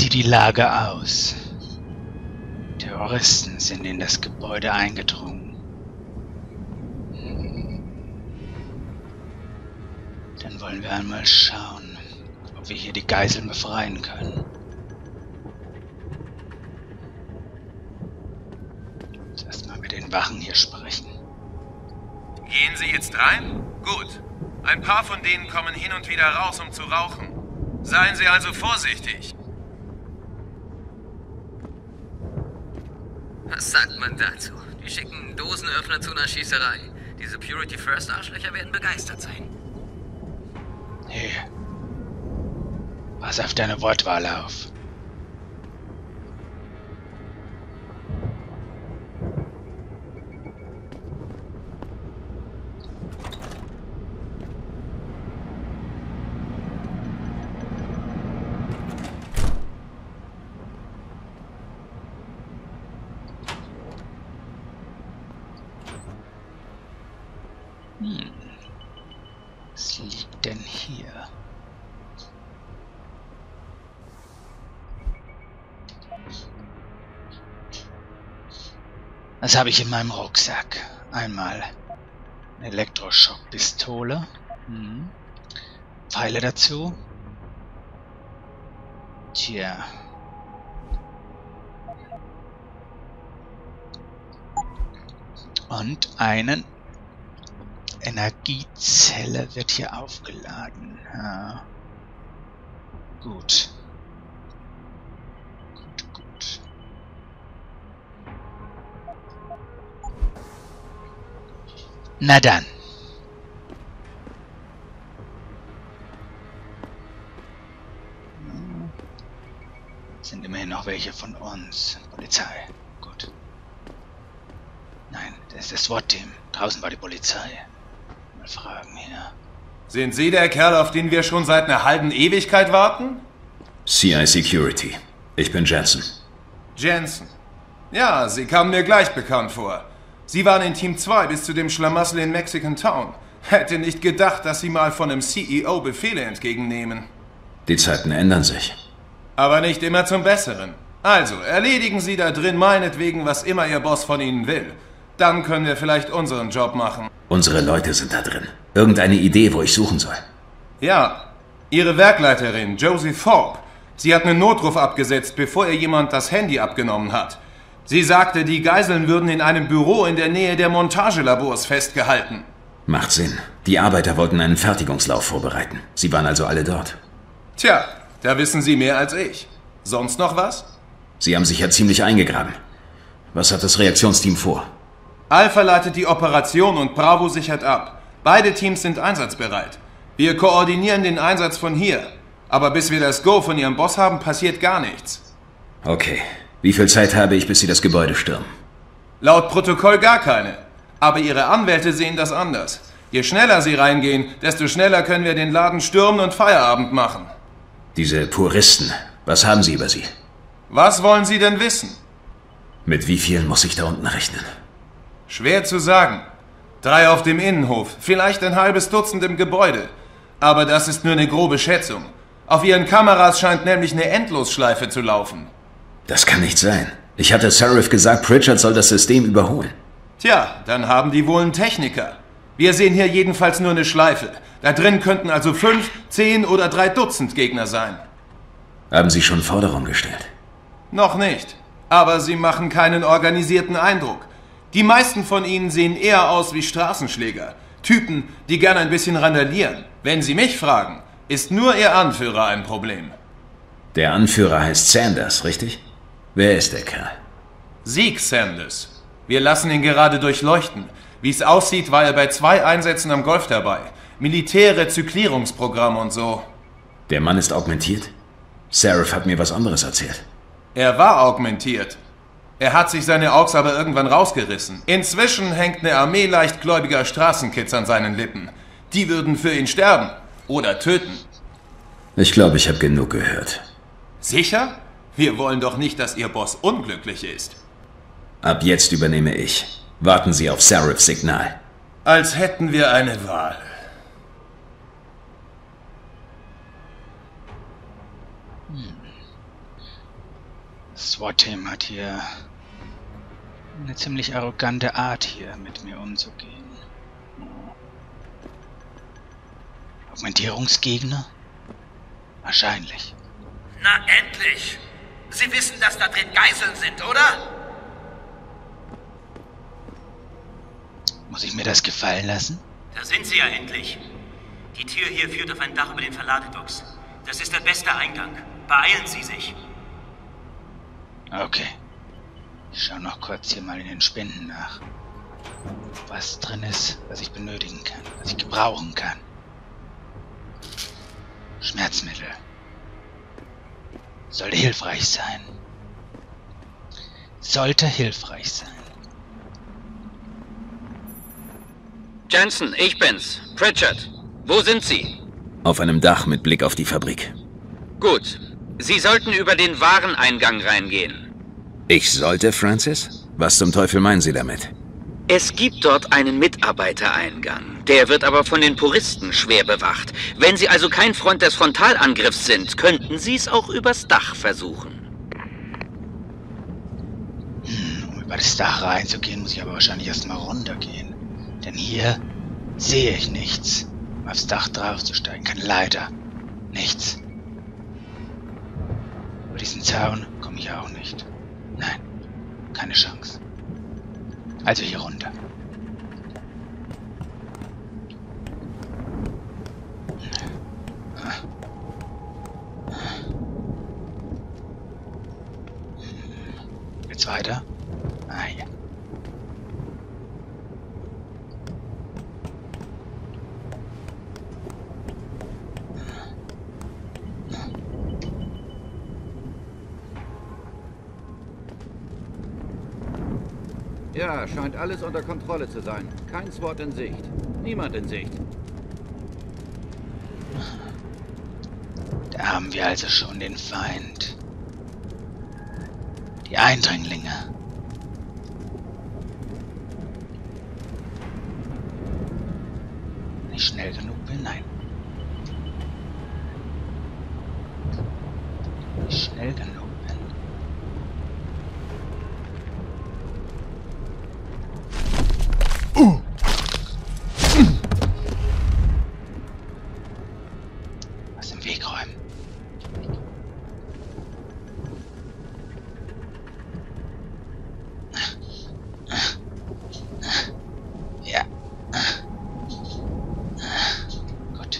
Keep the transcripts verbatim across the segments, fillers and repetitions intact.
sieht die Lage aus? Terroristen sind in das Gebäude eingedrungen. Dann wollen wir einmal schauen, ob wir hier die Geiseln befreien können. Jetzt erstmal mit den Wachen hier sprechen. Gehen Sie jetzt rein? Gut. Ein paar von denen kommen hin und wieder raus, um zu rauchen. Seien Sie also vorsichtig. Was sagt man dazu? Die schicken Dosenöffner zu einer Schießerei. Die Security First Arschlöcher werden begeistert sein. Hey, pass auf deine Wortwahl auf. Hm. Was liegt denn hier? Was habe ich in meinem Rucksack? Einmal eine Elektroschockpistole. Hm. Pfeile dazu. Tja. Und einen Energiezelle wird hier aufgeladen. Ja. Gut. Gut, gut. Na dann. Sind immerhin noch welche von uns. Polizei. Gut. Nein, das ist das SWAT-Team. Draußen war die Polizei. Mal fragen hier. Sind Sie der Kerl, auf den wir schon seit einer halben Ewigkeit warten? C I Security. Ich bin Jensen. Jensen. Ja, Sie kamen mir gleich bekannt vor. Sie waren in Team zwei bis zu dem Schlamassel in Mexican Town. Hätte nicht gedacht, dass Sie mal von einem C E O Befehle entgegennehmen. Die Zeiten ändern sich. Aber nicht immer zum Besseren. Also, erledigen Sie da drin meinetwegen, was immer Ihr Boss von Ihnen will. Dann können wir vielleicht unseren Job machen. Unsere Leute sind da drin. Irgendeine Idee, wo ich suchen soll? Ja, Ihre Werkleiterin, Josie Thorpe. Sie hat einen Notruf abgesetzt, bevor ihr jemand das Handy abgenommen hat. Sie sagte, die Geiseln würden in einem Büro in der Nähe der Montagelabors festgehalten. Macht Sinn. Die Arbeiter wollten einen Fertigungslauf vorbereiten. Sie waren also alle dort. Tja, da wissen Sie mehr als ich. Sonst noch was? Sie haben sich ja ziemlich eingegraben. Was hat das Reaktionsteam vor? Alpha leitet die Operation und Bravo sichert ab. Beide Teams sind einsatzbereit. Wir koordinieren den Einsatz von hier. Aber bis wir das Go von Ihrem Boss haben, passiert gar nichts. Okay. Wie viel Zeit habe ich, bis Sie das Gebäude stürmen? Laut Protokoll gar keine. Aber Ihre Anwälte sehen das anders. Je schneller Sie reingehen, desto schneller können wir den Laden stürmen und Feierabend machen. Diese Puristen, was haben Sie über sie? Was wollen Sie denn wissen? Mit wie vielen muss ich da unten rechnen? Schwer zu sagen. Drei auf dem Innenhof, vielleicht ein halbes Dutzend im Gebäude. Aber das ist nur eine grobe Schätzung. Auf Ihren Kameras scheint nämlich eine Endlosschleife zu laufen. Das kann nicht sein. Ich hatte Sarif gesagt, Pritchard soll das System überholen. Tja, dann haben die wohl einen Techniker. Wir sehen hier jedenfalls nur eine Schleife. Da drin könnten also fünf, zehn oder drei Dutzend Gegner sein. Haben Sie schon Forderungen gestellt? Noch nicht. Aber sie machen keinen organisierten Eindruck. Die meisten von ihnen sehen eher aus wie Straßenschläger. Typen, die gern ein bisschen randalieren. Wenn Sie mich fragen, ist nur Ihr Anführer ein Problem. Der Anführer heißt Sanders, richtig? Wer ist der Kerl? Zeke Sanders. Wir lassen ihn gerade durchleuchten. Wie es aussieht, war er bei zwei Einsätzen am Golf dabei. Militärrezyklierungsprogramm und so. Der Mann ist augmentiert? Sarif hat mir was anderes erzählt. Er war augmentiert. Er hat sich seine Augs aber irgendwann rausgerissen. Inzwischen hängt eine Armee leichtgläubiger Straßenkids an seinen Lippen. Die würden für ihn sterben. Oder töten. Ich glaube, ich habe genug gehört. Sicher? Wir wollen doch nicht, dass Ihr Boss unglücklich ist. Ab jetzt übernehme ich. Warten Sie auf Sarifs Signal. Als hätten wir eine Wahl. Das SWAT-Team hat hier eine ziemlich arrogante Art, hier mit mir umzugehen. Augmentierungsgegner? Wahrscheinlich. Na endlich! Sie wissen, dass da drin Geiseln sind, oder? Muss ich mir das gefallen lassen? Da sind sie ja endlich. Die Tür hier führt auf ein Dach über den Verladedocks. Das ist der beste Eingang. Beeilen Sie sich. Okay. Ich schaue noch kurz hier mal in den Spenden nach. Was drin ist, was ich benötigen kann, was ich gebrauchen kann. Schmerzmittel. Sollte hilfreich sein. Sollte hilfreich sein. Jensen, ich bin's. Pritchard. Wo sind Sie? Auf einem Dach mit Blick auf die Fabrik. Gut. Sie sollten über den Wareneingang reingehen. Ich sollte, Francis? Was zum Teufel meinen Sie damit? Es gibt dort einen Mitarbeitereingang. Der wird aber von den Puristen schwer bewacht. Wenn Sie also kein Freund des Frontalangriffs sind, könnten Sie es auch übers Dach versuchen. Hm, um über das Dach reinzugehen, muss ich aber wahrscheinlich erstmal runtergehen. Denn hier sehe ich nichts. Um aufs Dach draufzusteigen kann leider nichts. Über diesen Zaun komme ich auch nicht. Nein, keine Chance. Also hier runter. Jetzt weiter. Ah ja. Ja, scheint alles unter Kontrolle zu sein. Kein SWAT in Sicht. Niemand in Sicht. Da haben wir also schon den Feind. Die Eindringlinge. Wenn ich schnell genug bin? Nein. Wenn ich schnell genug bin. Aus dem Weg räumen. Ja. Gut.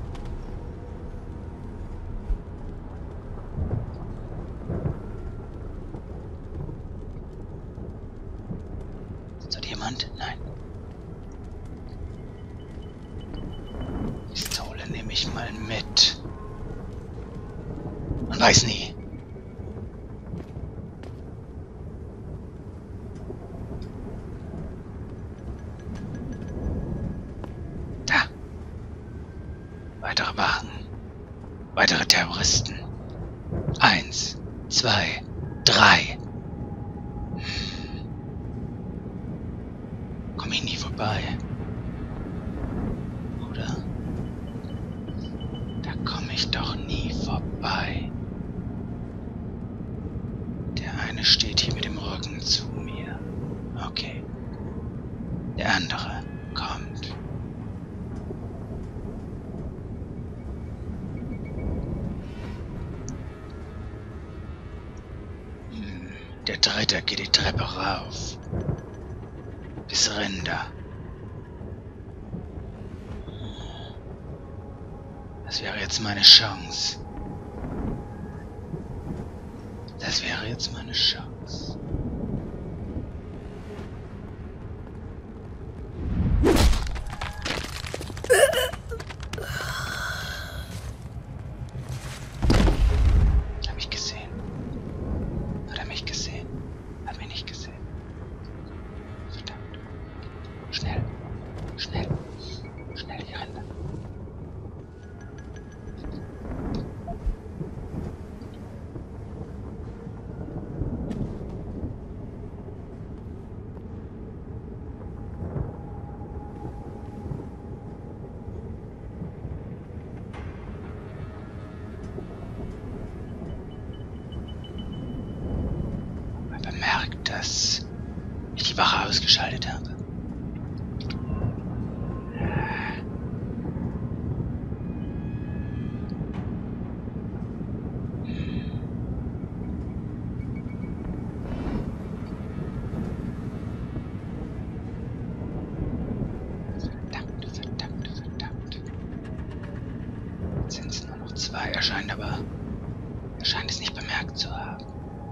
Ist dort jemand? Nein. Pistole nehme ich mal mit. Man weiß nie. Da. Weitere Wachen. Weitere Terroristen. Eins, zwei, drei. Komm ich nie vorbei. Oder? Da komme ich doch nie vorbei. Der eine steht hier mit dem Rücken zu mir. Okay. Der andere kommt. Hm, der dritte geht die Treppe rauf. Bis Rinder. Das wäre jetzt meine Chance. Das wäre jetzt meine Chance. Hab ich gesehen? Hat er mich gesehen? Hat mich nicht gesehen. Verdammt. Schnell. Schnell. Schnell hier rein. dass ich die Wache ausgeschaltet habe. Verdammt, verdammt, verdammt. Jetzt sind es nur noch zwei. Er scheint aber... Er scheint es nicht bemerkt zu haben.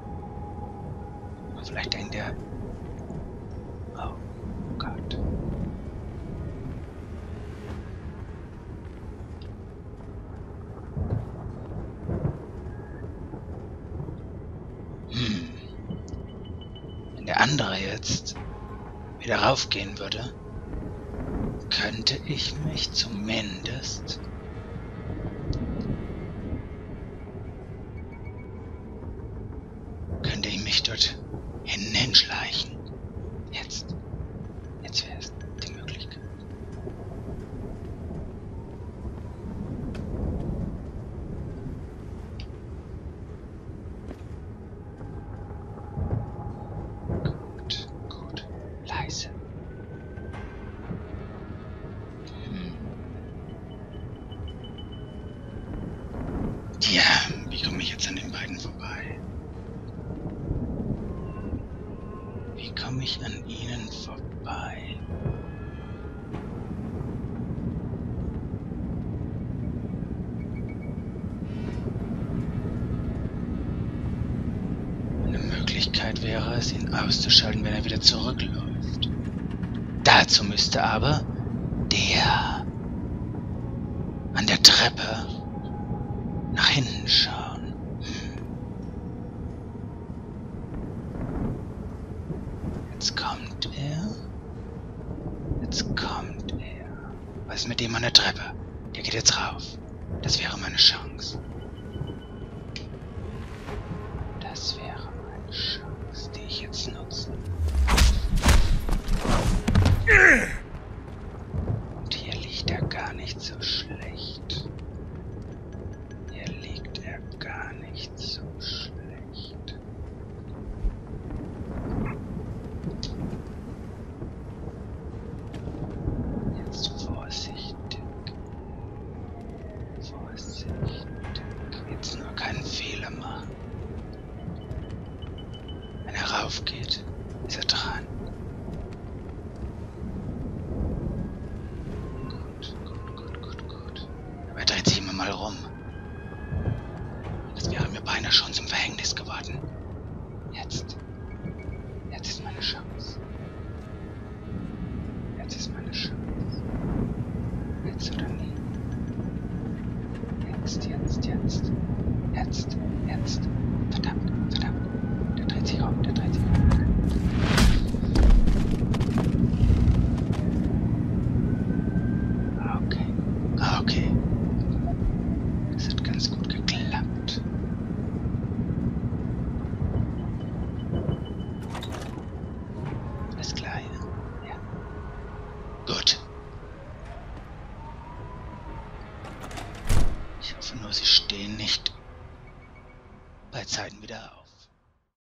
Aber vielleicht denkt er... Oh Gott. Hm. Wenn der andere jetzt wieder raufgehen würde, könnte ich mich zumindest könnte ich mich dort hinten hinschleichen. Jetzt. Jetzt wäre es die Möglichkeit. Gut, gut. Leise. Hm. Tja, wie komme ich jetzt an den beiden vorbei? Wie komme ich an ihnen vorbei? Eine Möglichkeit wäre es, ihn auszuschalten, wenn er wieder zurückläuft. Dazu müsste aber der an der Treppe nach hinten schauen. Jetzt kommt er. Jetzt kommt er. Was ist mit dem an der Treppe? Der geht jetzt rauf. Das wäre meine Chance. Das wäre meine Chance, die ich jetzt nutze. Und hier liegt er gar nicht so schlecht. Hier liegt er gar nicht so schlecht. Jetzt vorsichtig. Vorsichtig. Jetzt nur keinen Fehler machen. Wenn er raufgeht, ist er dran. Gut, gut, gut, gut, gut. Aber er dreht sich immer mal rum. Das wäre mir beinahe schon zum Verhängnis geworden. Jetzt. Jetzt ist meine Chance. Jetzt ist meine Chance. Jetzt oder nie. Jetzt, jetzt, jetzt. Jetzt, jetzt. Verdammt, verdammt. Der dreht sich um, der dreht sich um. Okay. Okay. Das hat ganz gut geklappt. Alles klar, ja? Ja. Gut. Ich hoffe nur, sie stehen nicht bei Zeiten wieder auf.